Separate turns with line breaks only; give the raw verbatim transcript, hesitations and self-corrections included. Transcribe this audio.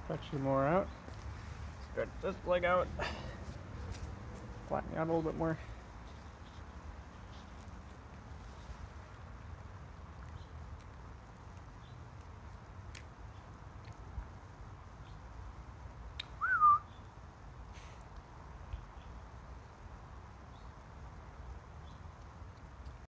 Stretch you more out. Stretch this leg out. Flatten you out a little bit more.